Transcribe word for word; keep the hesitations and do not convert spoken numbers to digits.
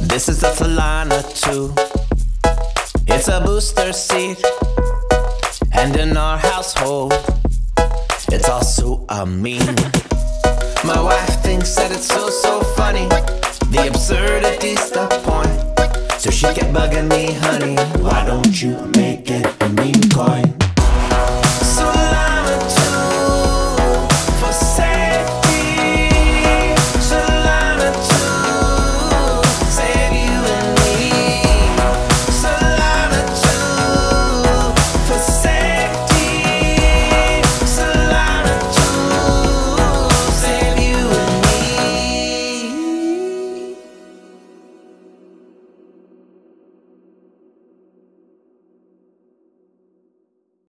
This is the Solana two. It's a booster seat, and in our household, it's all so mean. My wife thinks that it's so, so funny. The absurdity's the point. So she kept bugging me, honey, why don't you make it a meme coin?